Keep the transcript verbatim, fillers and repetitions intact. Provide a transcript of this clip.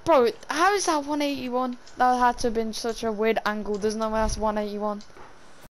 Bro, how is that one eighty-one? That had to have been such a weird angle. There's no way that's one eighty-one.